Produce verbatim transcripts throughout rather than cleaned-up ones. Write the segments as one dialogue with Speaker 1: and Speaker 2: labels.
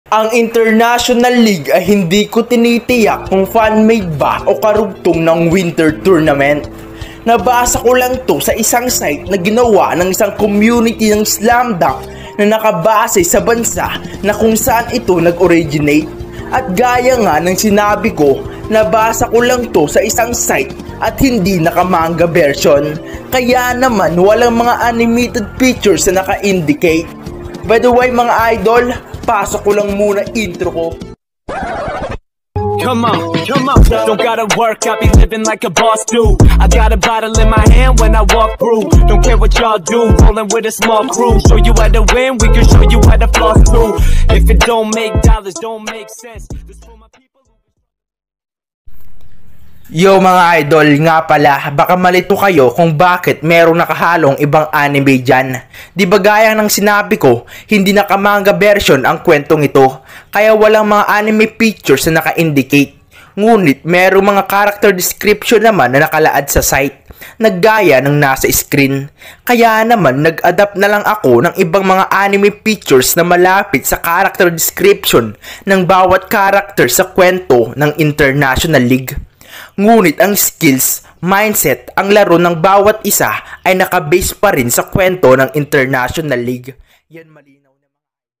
Speaker 1: Ang International League ay hindi ko tinitiyak kung fan-made ba o karugtong ng winter tournament. Nabasa ko lang to sa isang site na ginawa ng isang community ng slam dunk na nakabase sa bansa na kung saan ito nag-originate. At gaya nga ng sinabi ko, nabasa ko lang to sa isang site at hindi nakamanga version. Kaya naman walang mga animated pictures na naka-indicate. By the way mga idol, pasok ko lang muna intro ko.
Speaker 2: Come on, come on, don't gotta work, I be living like a boss do. I got a bottle in my hand when I walk through. Don't care what y'all do, rolling with a small crew. Show you how to win, we can show you how to floss too. If it don't make dollars, don't make sense. This for my people.
Speaker 1: Yo mga idol, nga pala, baka malito kayo kung bakit merong nakahalong ibang anime dyan. Di ba gaya ng sinabi ko, hindi nakamanga version ang kwentong ito, kaya walang mga anime pictures na naka-indicate. Ngunit merong mga character description naman na nakalaad sa site, naggaya ng nasa screen. Kaya naman nag-adapt na lang ako ng ibang mga anime pictures na malapit sa character description ng bawat character sa kwento ng International League. Ngunit ang skills, mindset, ang laro ng bawat isa ay nakabase pa rin sa kwento ng International League. Yan malinaw naman.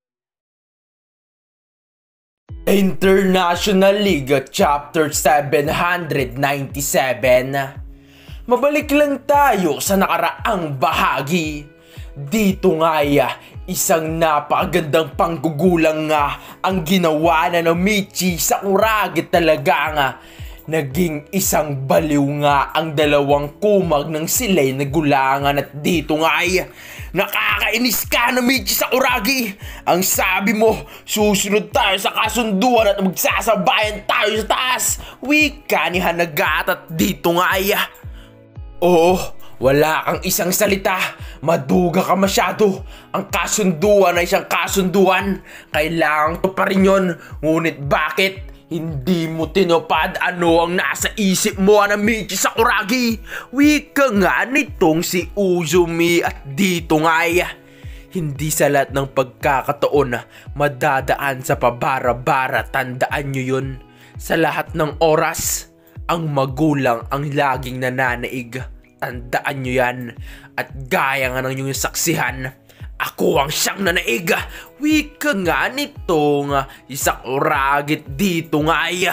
Speaker 1: International League Chapter seven ninety-seven. Mabalik lang tayo sa nakaraang bahagi. Dito nga isang napakagandang panggugulang nga ang ginawa na ng Michi Sakuragi talaga nga. Naging isang baliw nga ang dalawang kumag ng sila'y nagulangan at dito nga ay nakakainis ka na Michi Sakuragi. Ang sabi mo, susunod tayo sa kasunduan at magsasabayan tayo sa taas. Wika ni Hanagat at dito nga ay oo, wala kang isang salita. Maduga ka masyado. Ang kasunduan ay isang kasunduan. Kailangan to pa rin yun. Ngunit bakit hindi mo tinupad ano ang nasa isip mo na Michi Sakuragi? Wika nga nitong si Uzumi at dito nga ay hindi sa lahat ng pagkakataon madadaan sa pabara-bara. Tandaan nyo yun. Sa lahat ng oras, ang magulang ang laging nananaig. Tandaan nyo yan. At gaya nga ng inyong saksihan, ako ang siyang nanaig. Wika nga nitong Sakuragi dito nga ay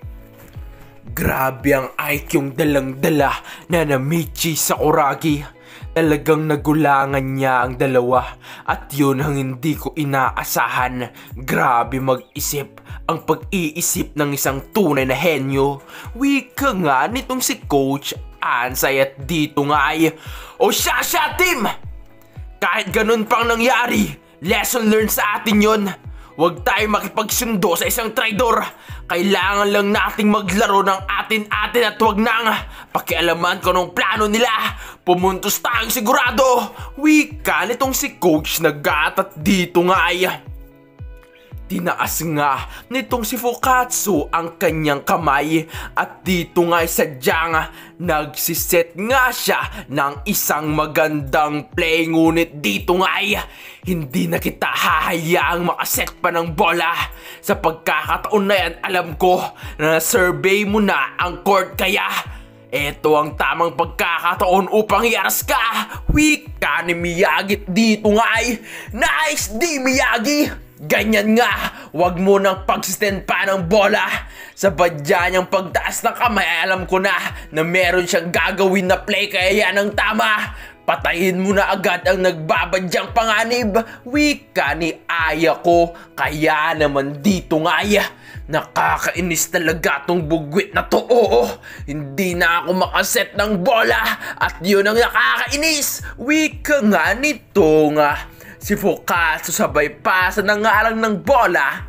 Speaker 1: grabe ang I Q-ng dalang-dala na na Michi Sakuragi. Talagang nagulangan niya ang dalawa at yun ang hindi ko inaasahan. Grabe mag-isip ang pag-iisip ng isang tunay na henyo. Wika nga nitong si Coach Ansay at dito nga ay o siya siya team! Kahit ganun pang nangyari, lesson learned sa atin yon. Huwag tayo makipagsundo sa isang traidor. Kailangan lang nating maglaro ng atin-atin at huwag nang pakialaman ko ng plano nila. Pumuntos tayong sigurado. Wika nitong si Coach Nagat at dito nga ay tinaas nga nitong si Fukatsu ang kanyang kamay at dito nga ay sadyang nagsiset nga siya ng isang magandang play. Ngunit dito nga ay hindi na kita hahayaang makaset pa ng bola. Sa pagkakataon na yan, alam ko na survey mo na ang court kaya ito ang tamang pagkakataon upang iaras ka. Wika ni Miyagi dito nga ay nice D Miyagi! Ganyan nga, wag mo nang pag-stand pa ng bola. Sa badya niyang pagtaas ng kamay, alam ko na na meron siyang gagawin na play kaya yan ang tama. Patayin mo na agad ang nagbabadyang panganib. Wika ni Aya ko. Kaya naman dito nga ay nakakainis talaga tong bugwit na to. Oo, hindi na ako makaset ng bola at yun ang nakakainis. Wika nga nito nga si Fukatsu sabay pasa ng ngalang ng bola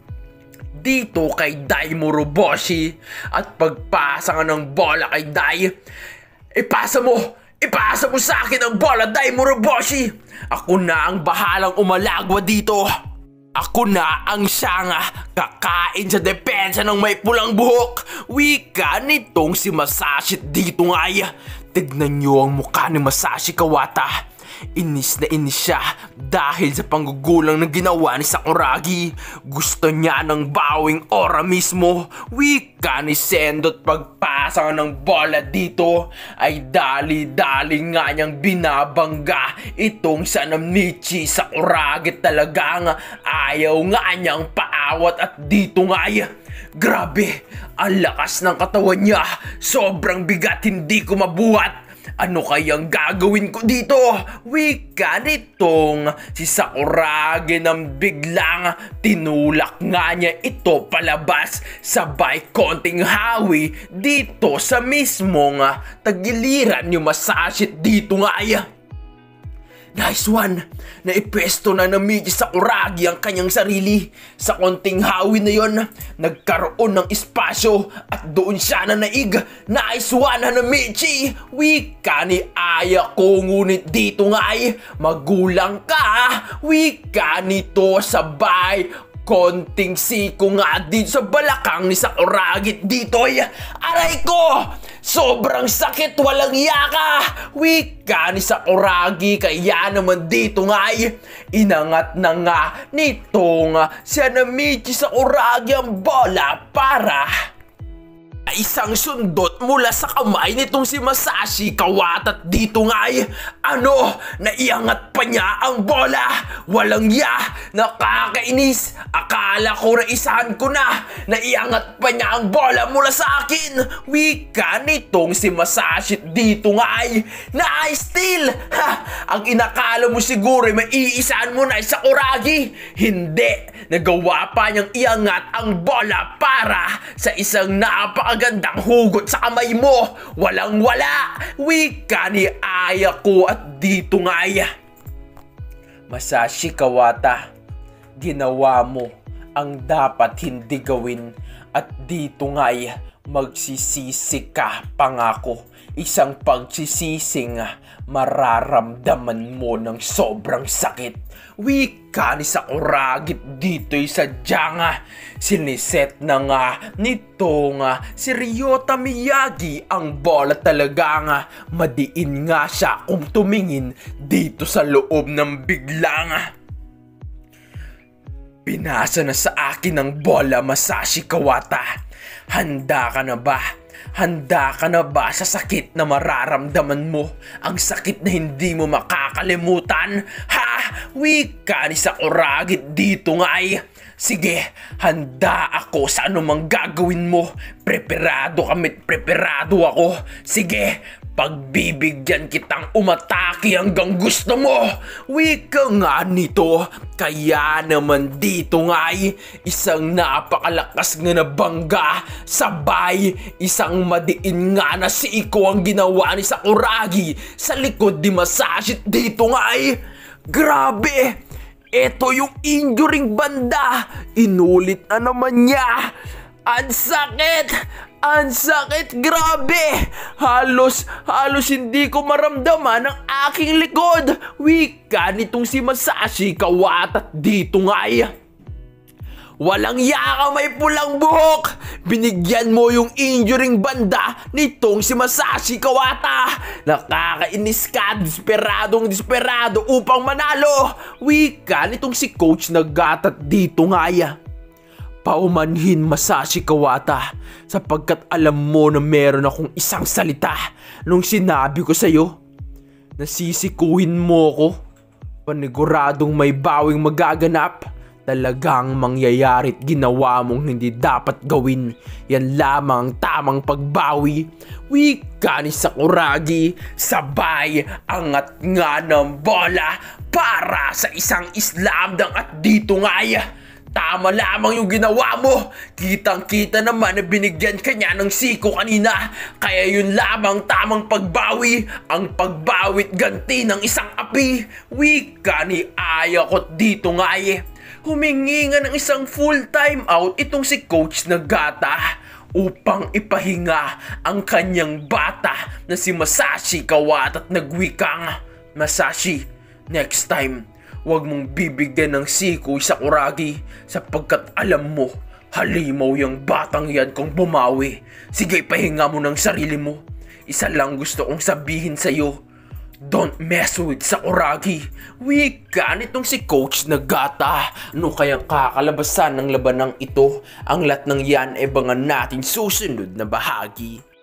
Speaker 1: dito kay Dai Moroboshi. At pagpasa nga ng bola kay Dai, ipasa mo! Ipasa mo sa akin ang bola, Dai Moroboshi! Ako na ang bahalang umalagwa dito. Ako na ang siyang kakain sa depensa ng may pulang buhok. Wika nitong si Masashi dito nga ay tignan nyo ang mukha ni Masashi Kawata. Inis na inis siya dahil sa panggugulang na ginawa ni Sakuragi. Gusto niya ng bawing ora mismo. Wika ni Sendot pagpasa ng bola dito ay dali-dali nga niyang binabangga itong Sanamichi Sakuragi. Talagang ayaw nga niyang paawat at dito nga ay grabe, ang lakas ng katawan niya. Sobrang bigat, hindi ko mabuhat. Ano kayang gagawin ko dito? Wika nitong si Sakuragi nang biglang tinulak nga niya ito palabas. Sabay konting hawi dito sa mismong tagiliran ni Masashi. Dito nga ay nice one! Naipwesto na ng Michi Sakuragi ang kanyang sarili. Sa konting hawi na yon, nagkaroon ng espasyo at doon siya na naig. Nice one na Michi! Wika ni Ayako, ngunit dito nga ay magulang ka. Wika nito sabay konting siko nga din sa balakang ni Sakuragi. Dito ay aray ko! Sobrang sakit, walang yaka! Wika ni Sakuragi, kaya naman dito nga ay inangat na nga nitong Sanamichi Sakuragi ang bola para isang sundot mula sa kamay nitong si Masashi Kawata. At dito nga ay ano, naiangat pa niya ang bola. Walang ya, nakakainis. Akala ko na isahan ko na. Naiangat pa niya ang bola mula sa akin. Wika nitong si Masashi. Dito nga ay na-steal. Ha, ang inakala mo siguro ay maiisahan mo na sa Sakuragi. Hindi, nagawa pa niyang iangat ang bola para sa isang napakagandang hugot sa kamay mo. Walang wala. Wika ni Ayako. At dito nga ay Masashi Kawata, ginawa mo ang dapat hindi gawin. At dito nga ay magsisisi ka, pangako. Isang pagsisising mararamdaman mo ng sobrang sakit. Wika ni Sakuragi. Dito'y sadya nga siniset na nga nito nga si Ryota Miyagi ang bola. Talaga nga madiin nga siya kung tumingin dito sa loob ng biglang pinasa na sa akin ang bola. Masashi Kawata, handa ka na ba? Handa ka na ba sa sakit na mararamdaman mo? Ang sakit na hindi mo makakalimutan? Ha? Wika ni Sakuragi. Dito nga ay sige, handa ako sa anumang gagawin mo. Preparado kami, preparado ako. Sige, pagbibigyan kitang umatake hanggang gusto mo. Wika nga nito. Kaya naman dito nga ay isang napakalakas nga na bangga. Sabay isang madiin nga na siko ang ginawa ni Sakuragi sa likod ni Masashi. Dito nga ay grabe! Ito yung injuring banda. Inulit na naman niya. Ang sakit! Ang sakit! Grabe! Halos, halos hindi ko maramdaman ang aking likod. Wika nitong si Masashi Kawata. Dito nga ay walang yaka, may pulang buhok. Binigyan mo yung injuring banda nitong si Masashi Kawata. Nakakainis ka, desperadong desperado upang manalo. Wika nitong si Coach Nagata. Dito nga ay paumanhin, Masashi Kawata, sapagkat alam mo na meron akong isang salita nung sinabi ko sa'yo. Nasisikuhin mo ko. Paniguradong may bawing magaganap. Talagang mangyayari't ginawa mong hindi dapat gawin. Yan lamang ang tamang pagbawi. Wika ni Sakuragi. Sabay angat nga ng bola para sa isang islamdang. At dito nga ay tama lamang yung ginawa mo. Kitang-kita naman na binigyan ka niya ng siko kanina. Kaya yun lamang tamang pagbawi. Ang pagbawit ganti ng isang api. Wika ni Ayako. Dito nga ay humingi nga ng isang full time out itong si Coach Nagata upang ipahinga ang kanyang bata na si Masashi Kawata. At nagwikang, Masashi, next time huwag mong bibigyan ng siko sa Sakuragi sapagkat alam mo, halimaw yung batang yan kung bumawi. Sige, pahinga mo ng sarili mo. Isa lang gusto kong sabihin sa'yo. Don't mess with Sakuragi. Wika nitong si Coach Nagata. Ano kayang kakalabasan ng labanang ito? Ang lahat ng yan ay bangan natin susunod na bahagi.